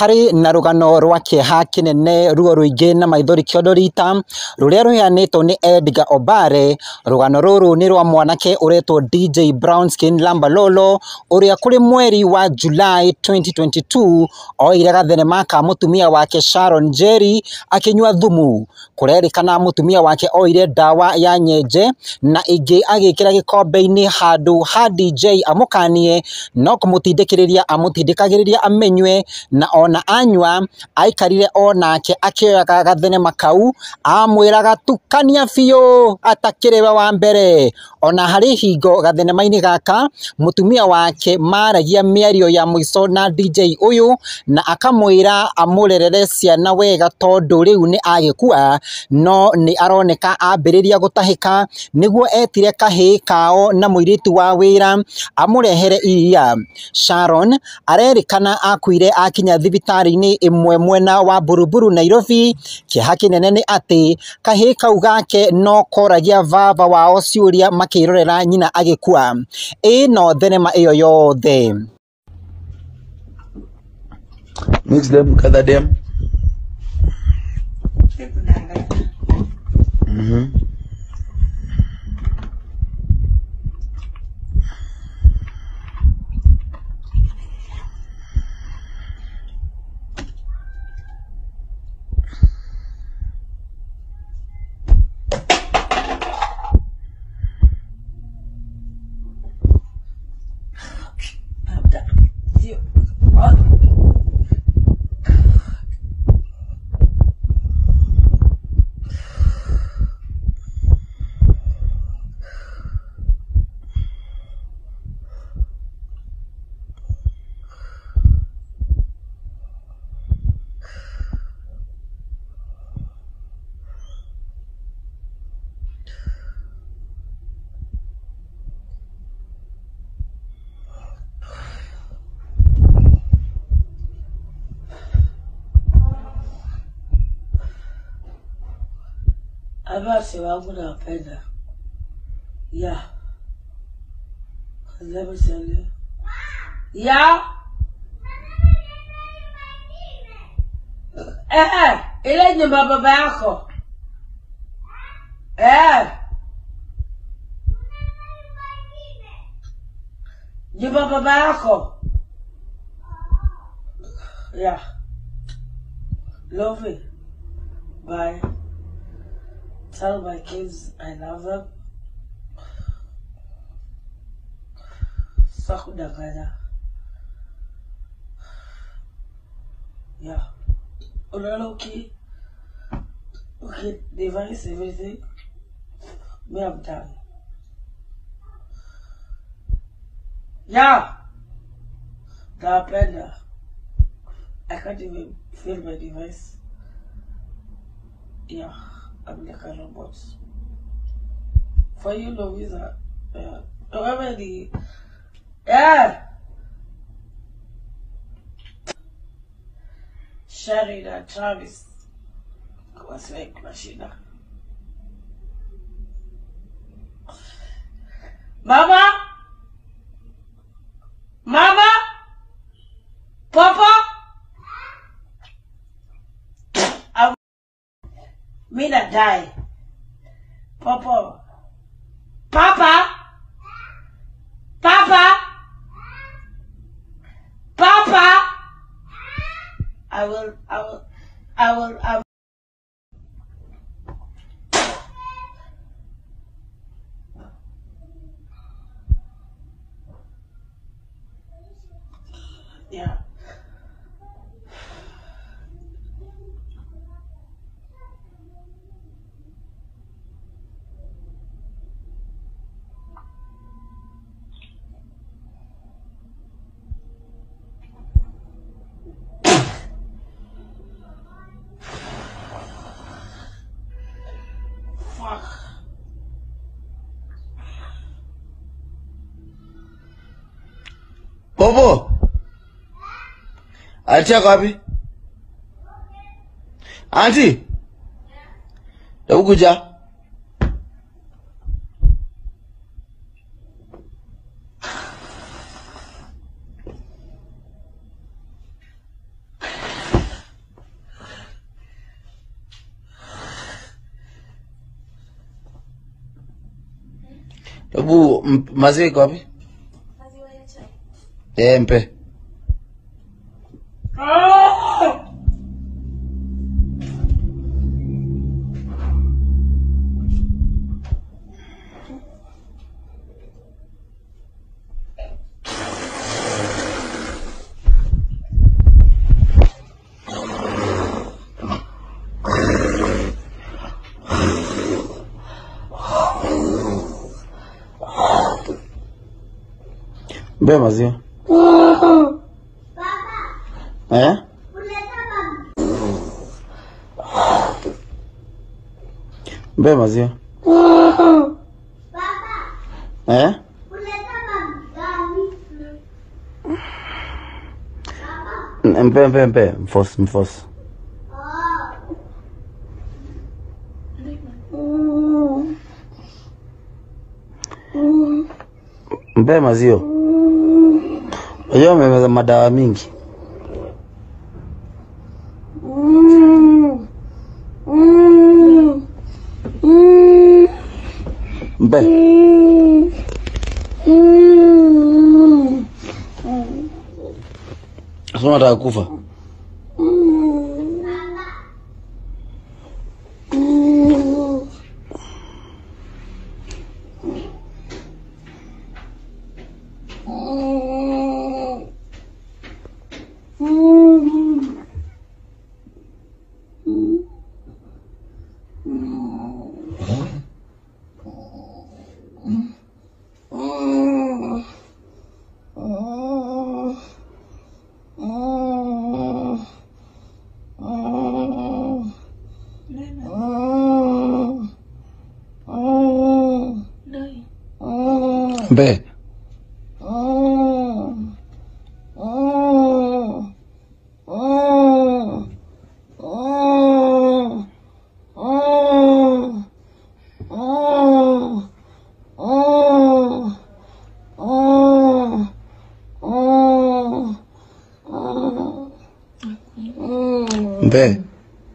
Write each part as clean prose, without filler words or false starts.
hari na rugano rwa kĩeha kĩnene ruo rũingĩ na maithori kĩondorita rũrĩa rũheanĩtwo nĩ Edgar Obare. Rugano rũrũ nĩ rwa mwanake ũretwo DJ Brownskin Lambalolo ũrĩa kũrĩ mweri wa July 2022 oire gathenema ka mũtumia wake Sharon Njeri akĩnyua thumu. Kũrerĩkana mũtumia wake oire ndawa ya nyenje na ingĩ agĩkĩra gĩkombe-inĩ handũ ha DJ amũkanie, no kũmũtindĩkĩrĩria amũtindĩkagĩrĩria amenywe, na ona anywa aikarire onake akĩoyaga gathenema kau amwĩraga tukania biũ atakĩrĩ we wa mbere. Ona harĩ hingo gathenema-inĩ gaka mũtumia wake maragia mĩario ya mũico na DJ ũyũ na akamwĩra amũrerere ciana wega tondũ rĩu nĩ agĩkua, no nĩ aroneka ambĩrĩria gũtahĩka, nĩguo etire kahĩĩ kao na mũirĩtu wa wĩra amũrehere iria. Sharon arerĩkana akuire akinya thibitarĩ-inĩ ĩmwe mwena wa Buruburu Nairobi. Kĩeha kĩnene nĩ atĩ kahĩĩ kau gake no koragia baba wao ciũria makĩrorera nyina agĩkua. Ĩno thenema ĩyo yothe. Mix them, gather them. Abasi wangu napenda. Yeah. Let me tell you. Yeah. Ile nyumba baba yako. Nyumba baba yako. Yeah. Love it. Bye. Tell my kids I love them. Sakudagada. Yeah. Okay. Okay, device everything. Me, I'm done. Yeah. The I can't even feel my device. Yeah. I'm like a robot. For you, Louisa, however Sharon and Travis was like Machina. Mama, Papa. Me not die. Papa. I will. Yeah. Bobo. Acha kapi? Auntie. Takuja. Hebu maziwa iko wapi? Maziwa ya chai. Mpe. Mpe maziwa. Mpe maziwa. Mpe. Mfos. Mpe maziwa. Unajua mmemeza madawa mingi. Mpe. Soma nataka kufa. Mpe. Mpe.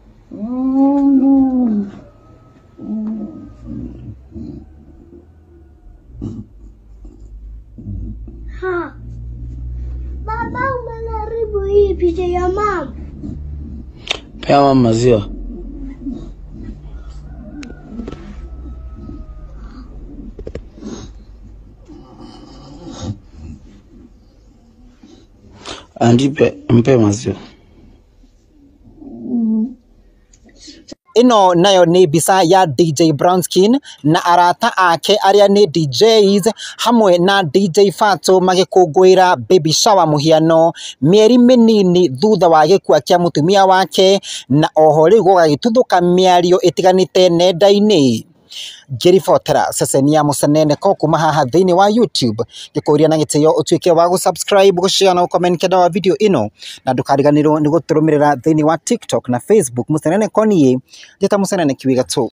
Baba umeharibu hii picha ya mama. Pea mama maziwa. Mpe maziwa. Ino nayo ni mbica ya DJ Brownskin na arata ake aria ni DJs hamwe na DJ Fato magikungwira baby shower muhiano mieri minini thutha wa gikua kia mutumia wake, na oho riu gugagituthuka miario itiganite nenda-ini. Ngiribotera ceceni ya Muceneneko kuma haha thiini wa YouTube, ngikuria na gitio utuike wa gusubscribe, gushare na comment kenda wa video ino, na ndukariganirwo ni guturumirira thiini wa TikTok na Facebook Muceneneko nie njeta Muceneneki wigatu.